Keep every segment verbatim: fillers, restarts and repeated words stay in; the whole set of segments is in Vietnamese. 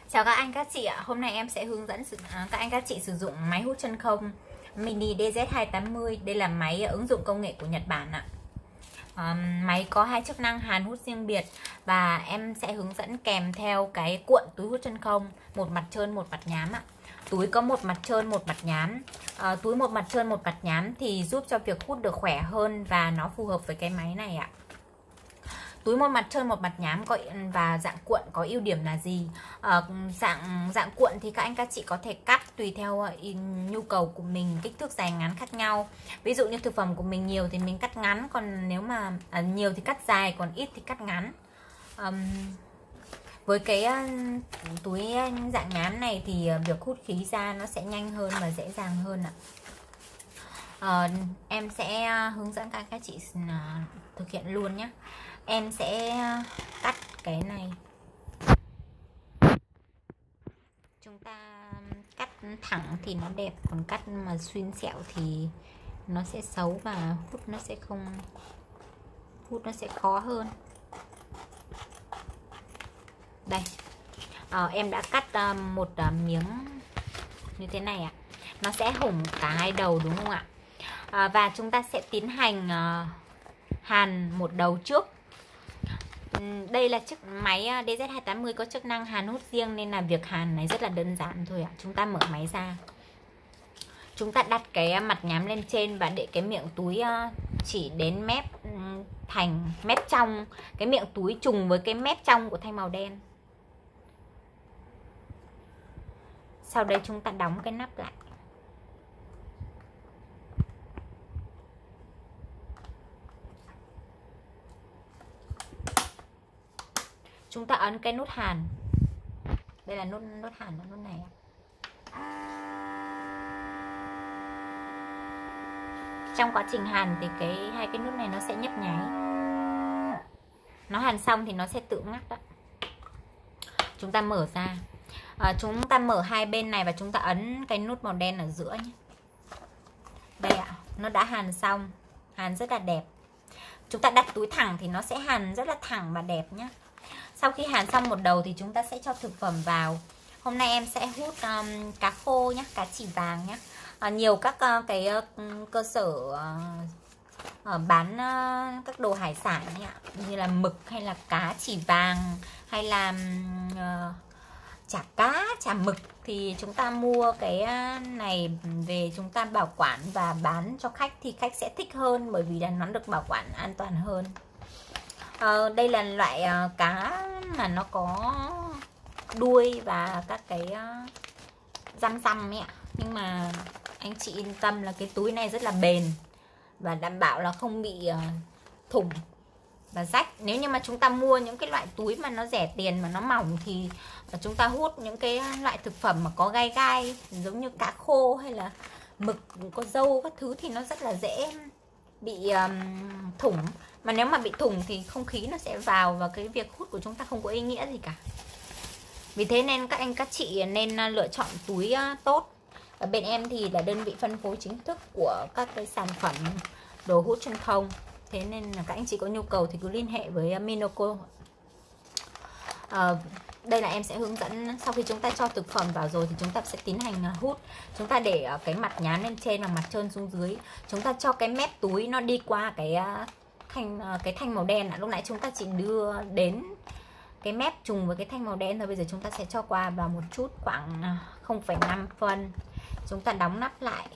Chào các anh các chị ạ. Hôm nay em sẽ hướng dẫn các anh các chị sử dụng máy hút chân không mini D Z hai tám mươi. Đây là máy ứng dụng công nghệ của Nhật Bản ạ. À, máy có hai chức năng hàn hút riêng biệt và em sẽ hướng dẫn kèm theo cái cuộn túi hút chân không, một mặt trơn một mặt nhám ạ. Túi có một mặt trơn một mặt nhám. À, túi một mặt trơn một mặt nhám thì giúp cho việc hút được khỏe hơn và nó phù hợp với cái máy này ạ. Túi một mặt trơn một mặt nhám có và dạng cuộn có ưu điểm là gì? À, dạng dạng cuộn thì các anh các chị có thể cắt tùy theo nhu cầu của mình, kích thước dài ngắn khác nhau. Ví dụ như thực phẩm của mình nhiều thì mình cắt ngắn, còn nếu mà à, nhiều thì cắt dài, còn ít thì cắt ngắn. À, với cái uh, túi dạng nhám này thì uh, việc hút khí ra nó sẽ nhanh hơn và dễ dàng hơn ạ. Uh, em sẽ hướng dẫn các các chị uh, thực hiện luôn nhé. Em sẽ cắt cái này. Chúng ta cắt thẳng thì nó đẹp, còn cắt mà xuyên sẹo thì nó sẽ xấu và hút nó sẽ không hút nó sẽ khó hơn. Đây, à, em đã cắt uh, một uh, miếng như thế này ạ. Nó sẽ hủng cả hai đầu đúng không ạ? À, và chúng ta sẽ tiến hành uh, hàn một đầu trước. Đây là chiếc máy D Z hai tám mươi có chức năng hàn hút riêng nên là việc hàn này rất là đơn giản thôi ạ. Chúng ta mở máy ra. Chúng ta đặt cái mặt nhám lên trên và để cái miệng túi chỉ đến mép thành mép trong, cái miệng túi trùng với cái mép trong của thanh màu đen. Sau đây chúng ta đóng cái nắp lại. Chúng ta ấn cái nút hàn. Đây là nút nút hàn, là nút này. Trong quá trình hàn thì cái hai cái nút này nó sẽ nhấp nháy. Nó hàn xong thì nó sẽ tự ngắt đó. Chúng ta mở ra. À, chúng ta mở hai bên này và chúng ta ấn cái nút màu đen ở giữa nhé. Đây ạ, nó đã hàn xong, hàn rất là đẹp. Chúng ta đặt túi thẳng thì nó sẽ hàn rất là thẳng và đẹp nhé. Sau khi hàn xong một đầu thì chúng ta sẽ cho thực phẩm vào. Hôm nay em sẽ hút um, cá khô nhé, cá chỉ vàng nhé. À, nhiều các uh, cái uh, cơ sở uh, uh, bán uh, các đồ hải sản nhé, như là mực hay là cá chỉ vàng hay là uh, chả cá, chả mực thì chúng ta mua cái này về chúng ta bảo quản và bán cho khách thì khách sẽ thích hơn, bởi vì là nó được bảo quản an toàn hơn. Uh, đây là loại uh, cá mà nó có đuôi và các cái uh, răm răm ấy ạ. Nhưng mà anh chị yên tâm là cái túi này rất là bền và đảm bảo là không bị uh, thủng và rách. Nếu như mà chúng ta mua những cái loại túi mà nó rẻ tiền mà nó mỏng thì chúng ta hút những cái loại thực phẩm mà có gai gai giống như cá khô hay là mực có dâu các thứ thì nó rất là dễ bị um, thủng. Mà nếu mà bị thủng thì không khí nó sẽ vào và cái việc hút của chúng ta không có ý nghĩa gì cả. Vì thế nên các anh các chị nên lựa chọn túi tốt. Ở bên em thì là đơn vị phân phối chính thức của các cái sản phẩm đồ hút chân không. Thế nên là các anh chị có nhu cầu thì cứ liên hệ với Minoco. À, đây là em sẽ hướng dẫn sau khi chúng ta cho thực phẩm vào rồi thì chúng ta sẽ tiến hành hút. Chúng ta để cái mặt nhám lên trên và mặt trơn xuống dưới. Chúng ta cho cái mép túi nó đi qua cái thanh cái thanh màu đen. Lúc nãy chúng ta chỉ đưa đến cái mép trùng với cái thanh màu đen thôi. Bây giờ chúng ta sẽ cho qua vào một chút, khoảng không phẩy năm phân. Chúng ta đóng nắp lại.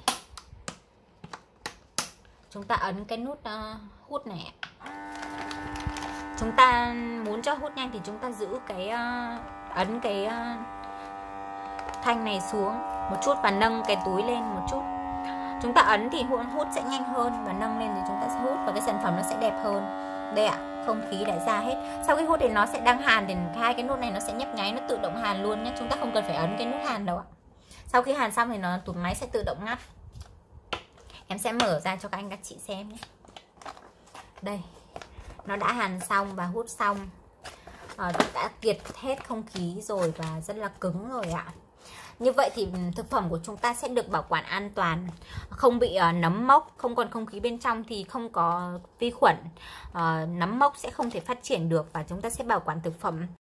Chúng ta ấn cái nút uh, hút này. Chúng ta muốn cho hút nhanh thì chúng ta giữ cái uh, ấn cái uh, thanh này xuống một chút và nâng cái túi lên một chút. Chúng ta ấn thì hút, hút sẽ nhanh hơn và nâng lên thì chúng ta sẽ hút và cái sản phẩm nó sẽ đẹp hơn. Đây ạ, à, không khí đã ra hết. Sau khi hút thì nó sẽ đang hàn thì hai cái nút này nó sẽ nhấp nháy, nó tự động hàn luôn nhé. Chúng ta không cần phải ấn cái nút hàn đâu ạ. Sau khi hàn xong thì nó tủ máy sẽ tự động ngắt. Em sẽ mở ra cho các anh các chị xem nhé. Đây, nó đã hàn xong và hút xong, à, đã kiệt hết không khí rồi và rất là cứng rồi ạ. Như vậy thì thực phẩm của chúng ta sẽ được bảo quản an toàn, không bị uh, nấm mốc, không còn không khí bên trong thì không có vi khuẩn, uh, nấm mốc sẽ không thể phát triển được và chúng ta sẽ bảo quản thực phẩm